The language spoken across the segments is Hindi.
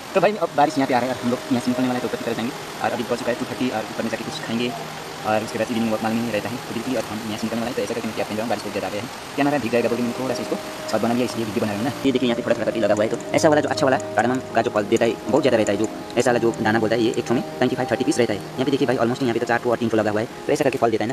तो भाई अब बारिश यहाँ पे आ रहा है और हम लोग यहाँ से निकलने वाले हैं, तो ऊपर की तरफ जाएंगे और अभी पहुँच चुका है 2:30 और ऊपर में जाके कुछ खाएंगे और उसके बाद इवनिंग वॉक मालूम नहीं रहता है तो बिल्कुल। और हम यहाँ से निकलने वाले हैं, तो ऐसा करके मैं क्या पहन रहा हूँ, बारिश बहुत ज़्यादा आ गया है, क्या हमारा भीग जाएगा बोल के मैंने थोड़ा सा इसको शॉर्ट बना लिया, इसलिए वीडियो बना रहा हूँ ना। ये देखिए यहाँ पे थोड़ा थोड़ा करके लगा हुआ है, तो ऐसा वाला जो अच्छा वाला कार्डमम का जो फल देता है बहुत ज़्यादा रहता है, जो ऐसा वाला जो दाना बोलता है ये एक ठो में 25-30 पीस रहता है। यहाँ पे देखिए भाई ऑलमोस्ट यहाँ पे तो 4 और 3 लगा हुआ है, तो ऐसा करके फल देता है ना।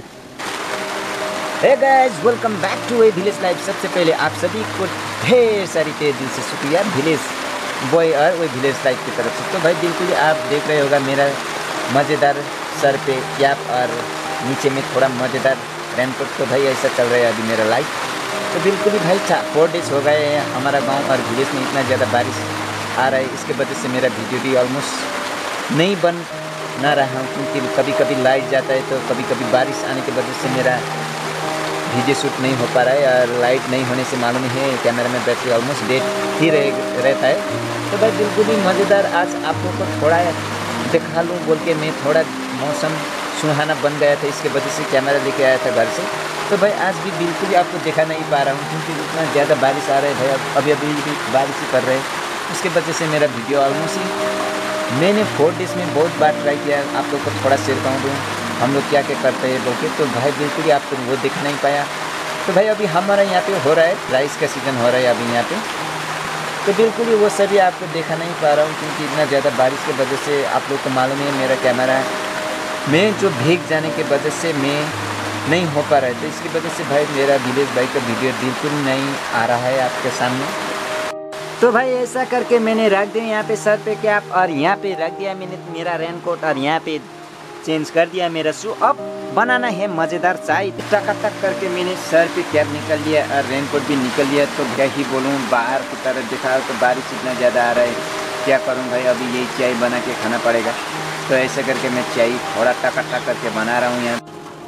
Hey guys, welcome back to a village life. सबसे पहले आप सभी को ढेर सारी दिल से शुक्रिया विलेज बॉय और वो विलेज लाइफ की तरफ से। तो भाई बिल्कुल आप देख रहे होगा मेरा मज़ेदार सर पे कैप और नीचे में थोड़ा मज़ेदार रेनकोट। तो भाई ऐसा चल रहा है अभी मेरा लाइफ। तो बिल्कुल ही भाई 4 डेज हो गए हैं हमारा गांव और विलेज में इतना ज़्यादा बारिश आ रहा है, इसके वजह से मेरा वीडियो भी ऑलमोस्ट नहीं बन ना रहा हूँ, क्योंकि कभी कभी लाइट जाता है तो कभी कभी बारिश आने की वजह से मेरा वीडियो शूट नहीं हो पा रहा है। और लाइट नहीं होने से मालूम है कैमरा में बैटरी ऑलमोस्ट डेड ही रहता है। तो भाई बिल्कुल ही मज़ेदार आज आप लोगों को थोड़ा दिखा लूँ बोल के मैं थोड़ा मौसम सुहाना बन गया था, इसके वजह से कैमरा लेके आया था घर से। तो भाई आज भी बिल्कुल ही आपको दिखा नहीं पा रहा हूँ, क्योंकि इतना ज़्यादा बारिश आ रहा है भाई, अभी अभी भी बारिश ही कर रहे हैं, उसके वजह से मेरा वीडियो ऑलमोस्ट ही मैंने 4 डेज में बहुत बार ट्राई किया आप लोग को थोड़ा शेयर कर दूँ हम लोग क्या क्या करते हैं बोल के। तो भाई बिल्कुल ही आपको वो दिख नहीं पाया। तो भाई अभी हमारा यहाँ पे हो रहा है राइस का सीज़न हो रहा है अभी यहाँ पे, तो बिल्कुल ही वो सभी आपको देखा नहीं पा रहा हूँ, क्योंकि इतना ज़्यादा बारिश की वजह से आप लोग को मालूम है मेरा कैमरा में जो भीग जाने की वजह से मैं नहीं हो पा रहा है। तो इसकी वजह से भाई मेरा विलेज भाई का वीडियो बिल्कुल नहीं आ रहा है आपके सामने। तो भाई ऐसा करके मैंने रख दिया यहाँ पे सर पे कैप और यहाँ पे रख दिया मैंने मेरा रेनकोट और यहाँ पे चेंज कर दिया मेरा शू। अब बनाना है मज़ेदार चाय। टक करके मैंने सर पे कैप निकल लिया और रेनकोट भी निकल लिया। तो क्या ही बोलूँ, बाहर की तरफ दिखा तो बारिश इतना ज़्यादा आ रहा है, क्या करूँ भाई, अभी यही चाय बना के खाना पड़ेगा। तो ऐसे करके मैं चाय थोड़ा टक करके बना रहा हूँ यहाँ।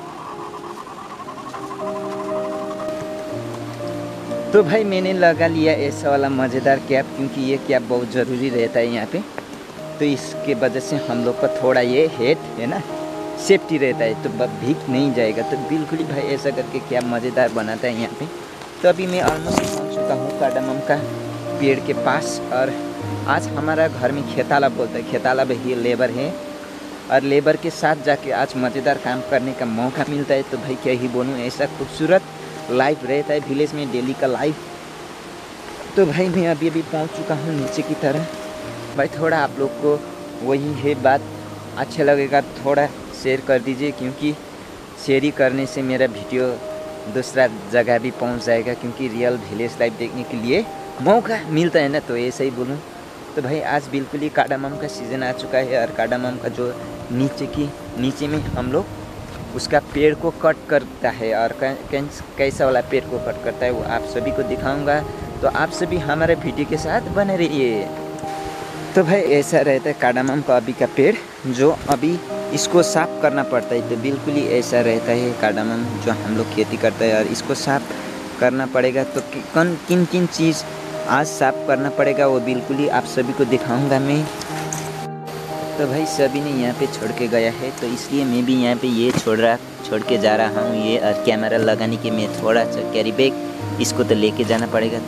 तो भाई मैंने लगा लिया ऐसा वाला मज़ेदार कैप, क्योंकि ये कैप बहुत ज़रूरी रहता है यहाँ पे। तो इसके वजह से हम लोग का थोड़ा ये हेड है ना सेफ्टी रहता है, तो भीग नहीं जाएगा। तो बिल्कुल ही भाई ऐसा करके क्या मज़ेदार बनाता है यहाँ पे। तो अभी मैं ऑलमोस्ट पहुँच चुका हूँ कार्डमम का पेड़ के पास। और आज हमारा घर में खेताला बोलता है, खेताला भाई लेबर है और लेबर के साथ जाके आज मज़ेदार काम करने का मौका मिलता है। तो भाई क्या ही बोलूँ, ऐसा खूबसूरत लाइफ रहता है विलेज में डेली का लाइफ। तो भाई मैं अभी पहुँच चुका हूँ नीचे की तरफ। भाई थोड़ा आप लोग को वही है बात अच्छा लगेगा थोड़ा शेयर कर दीजिए, क्योंकि शेयर करने से मेरा वीडियो दूसरा जगह भी पहुंच जाएगा, क्योंकि रियल विलेज लाइफ देखने के लिए मौका मिलता है ना। तो ऐसे ही बोलूं। तो भाई आज बिल्कुल ही कार्डमम का सीज़न आ चुका है और कार्डमम का जो नीचे में हम लोग उसका पेड़ को कट करता है और कैसा वाला पेड़ को कट करता है वो आप सभी को दिखाऊंगा। तो आप सभी हमारे वीडियो के साथ बने रहिए। तो भाई ऐसा रहता है कार्डमम का अभी का पेड़, जो अभी इसको साफ़ करना पड़ता है। तो बिल्कुल ही ऐसा रहता है कार्डमम जो हम लोग खेती करते हैं, और इसको साफ़ करना पड़ेगा। तो किन किन चीज़ आज साफ़ करना पड़ेगा वो बिल्कुल ही आप सभी को दिखाऊंगा मैं। तो भाई सभी ने यहाँ पे छोड़ के गया है, तो इसलिए मैं भी यहाँ पे ये छोड़ के जा रहा हूँ ये। और कैमरा लगाने के मैं थोड़ा सा कैरी बैग इसको तो लेके जाना पड़ेगा।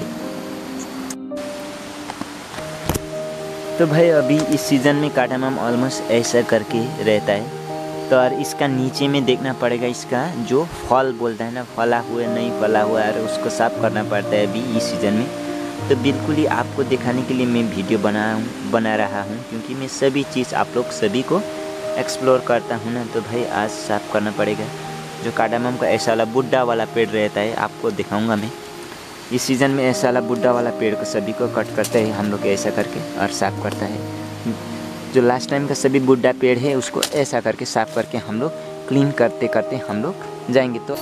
तो भाई अभी इस सीज़न में कार्डमम ऑलमोस्ट ऐसा करके रहता है। तो और इसका नीचे में देखना पड़ेगा, इसका जो फल बोलता है ना, फला हुआ नहीं फला हुआ, और उसको साफ़ करना पड़ता है अभी इस सीज़न में। तो बिल्कुल ही आपको दिखाने के लिए मैं वीडियो बना रहा हूँ, क्योंकि मैं सभी चीज़ आप लोग सभी को एक्सप्लोर करता हूँ ना। तो भाई आज साफ़ करना पड़ेगा जो कार्डमम का ऐसा वाला बुड्ढा वाला पेड़ रहता है, आपको दिखाऊँगा मैं। इस सीज़न में ऐसा वाला बुड्ढा वाला पेड़ को सभी को कट करते हैं हम लोग ऐसा करके और साफ़ करता है। जो लास्ट टाइम का सभी बुड्ढा पेड़ है उसको ऐसा करके साफ़ करके हम लोग क्लीन करते करते हम लोग जाएंगे। तो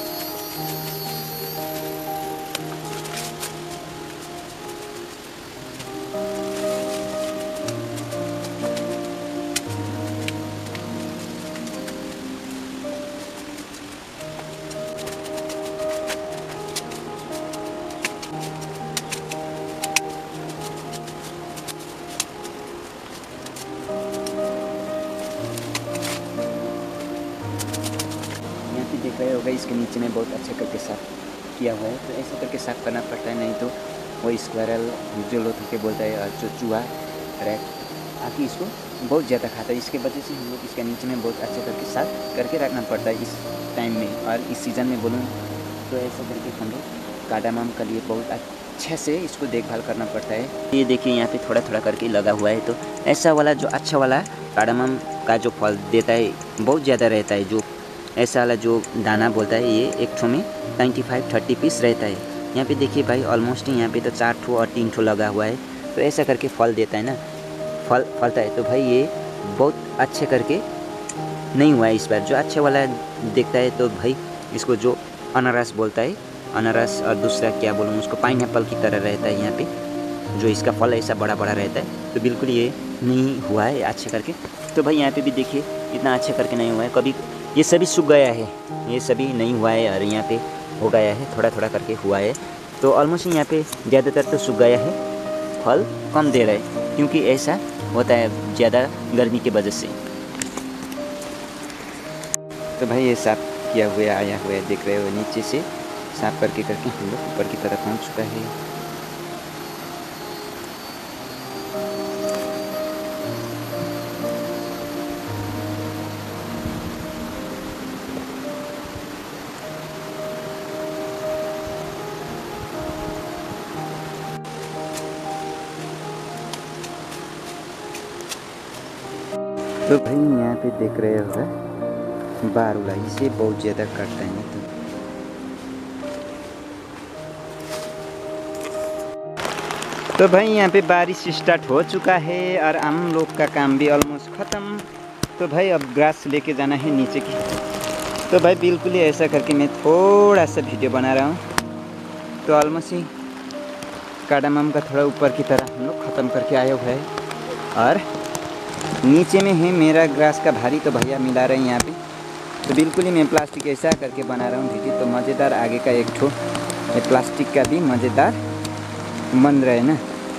देख रहे होगा इसके नीचे में बहुत अच्छा करके साफ़ किया हुआ है। तो ऐसा करके साफ़ करना पड़ता है, नहीं तो वो स्क्वायरल जो लोग के बोलता है जो चूहा रैट आके इसको बहुत ज़्यादा खाता है। इसके वजह से हम लोग इसके नीचे में बहुत अच्छे करके साफ करके रखना पड़ता है इस टाइम में। और इस सीज़न में बोलूँ तो ऐसा करके हम लोग कार्डामम के लिए बहुत अच्छे से इसको देखभाल करना पड़ता है। ये देखिए यहाँ पे थोड़ा थोड़ा करके लगा हुआ है। तो ऐसा वाला जो अच्छा वाला कार्डामम का जो फल देता है बहुत ज़्यादा रहता है। जो ऐसा वाला जो दाना बोलता है ये एक ठो में 25-30 पीस रहता है। यहाँ पे देखिए भाई ऑलमोस्ट यहाँ पे तो 4 ठो और 3 ठो लगा हुआ है। तो ऐसा करके फल देता है ना, फलता है। तो भाई ये बहुत अच्छे करके नहीं हुआ है इस बार। जो अच्छे वाला देखता है तो भाई इसको जो अनारस बोलता है, अनारस, और दूसरा क्या बोलूँ उसको पाइनएप्पल की तरह रहता है। यहाँ पे जो इसका फल ऐसा बड़ा बड़ा रहता है। तो बिल्कुल ये नहीं हुआ है अच्छे करके। तो भाई यहाँ पे भी देखिए इतना अच्छे करके नहीं हुआ है। कभी ये सभी सूख गया है, ये सभी नहीं हुआ है, और यहाँ पे हो गया है, थोड़ा थोड़ा करके हुआ है। तो ऑलमोस्ट यहाँ पे ज़्यादातर तो सूख गया है, फल कम दे रहा है, क्योंकि ऐसा होता है ज़्यादा गर्मी की वजह से। तो भाई ये साफ किया हुआ आया हुआ है, देख रहे हो नीचे से साफ करके हम लोग ऊपर की तरफ पहुँच चुका है। तो भाई यहाँ पे देख रहे हो बारूला, इसे बहुत ज़्यादा काटता है। तो भाई यहाँ पे बारिश स्टार्ट हो चुका है और हम लोग का काम भी ऑलमोस्ट ख़त्म। तो भाई अब ग्रास लेके जाना है नीचे की। तो भाई बिल्कुल ही ऐसा करके मैं थोड़ा सा वीडियो बना रहा हूँ। तो ऑलमोस्ट ही कार्डामम का थोड़ा ऊपर की तरह हम लोग ख़त्म करके आए हुए हैं, और नीचे में है मेरा ग्रास का भारी। तो भैया मिला रहे हैं यहाँ पे। तो बिल्कुल ही मैं प्लास्टिक ऐसा करके बना रहा हूँ वीडियो। तो मज़ेदार आगे का एक ठो प्लास्टिक का भी मज़ेदार बन रहा है ना।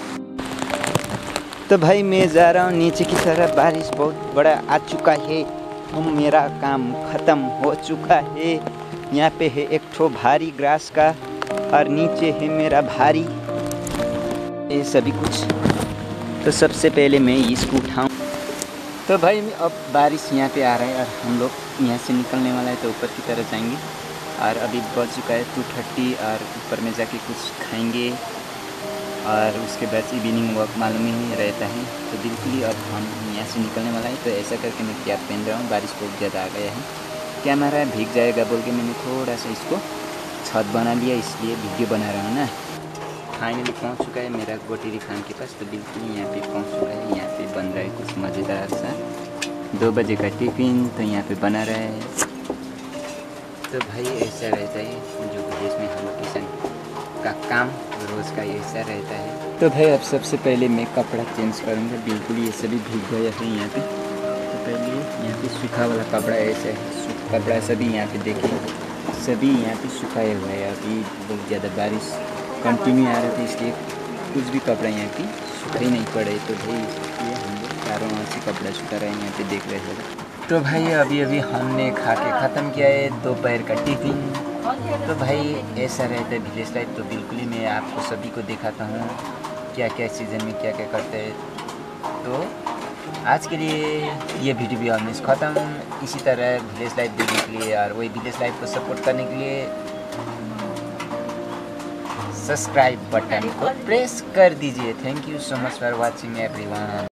तो भाई मैं जा रहा हूँ नीचे की तरफ। बारिश बहुत बड़ा आ चुका है, तो मेरा काम ख़त्म हो चुका है। यहाँ पे है एक ठो भारी ग्रास का, और नीचे है मेरा भारी ये सभी कुछ। तो सबसे पहले मैं इसको उठाऊँ। तो भाई अब बारिश यहाँ पे आ रहा है और हम लोग यहाँ से निकलने वाला है। तो ऊपर की तरफ जाएंगे, और अभी बज चुका है 2:30, और ऊपर में जाके कुछ खाएंगे, और उसके बाद इवनिंग वॉक मालूम ही रहता है। तो बिल्कुल ही अब हम यहाँ से निकलने वाला है। तो ऐसा करके मैं कैप पहन रहा हूँ, बारिश बहुत ज़्यादा आ गया है। कैमरा भीग जाएगा बोल के मैंने थोड़ा सा इसको छत बना लिया, इसलिए वीडियो बना रहा हूँ ना। फाइनली पहुँच चुका है मेरा गोटेरी खान के पास। तो बिल्कुल यहाँ पे पहुँच चुका है। यहाँ पे बन रहा है कुछ मज़ेदार सा 2 बजे का टिफ़िन। तो यहाँ पे बना रहा है। तो भाई ऐसा रहता है जो विदेश में हम किसान का काम रोज़ का ऐसा रहता है। तो भाई अब सबसे पहले मैं कपड़ा चेंज करूँगा। बिल्कुल ये सभी भीग गया है यहाँ पे। तो पहले यहाँ पे सूखा वाला कपड़ा ऐसा है, कपड़ा सभी यहाँ पे देखिए सभी यहाँ पे सुखाए हुए हैं। अभी बहुत ज़्यादा बारिश कंटिन्यू आ रहा था, इसलिए कुछ भी कपड़ा यहाँ पे सूखा ही नहीं पड़े। तो भाई ये हम लोग चारों वहाँ से कपड़ा सूखा रहे हैं, यहाँ पे देख रहे हो। तो भाई अभी हमने खा के ख़त्म किया है दोपहर का टिफ़िन। तो भाई ऐसा रहता है विलेज लाइफ। तो बिल्कुल ही मैं आपको सभी को दिखाता हूँ क्या क्या सीज़न में क्या क्या करते हैं। तो आज के लिए ये वीडियो भी ऑलमोस्ट ख़त्म। इसी तरह विलेज लाइफ देखने के लिए और वही विलेज लाइफ को सपोर्ट करने के लिए सब्सक्राइब बटन को प्रेस कर दीजिए। Thank you so much for watching everyone.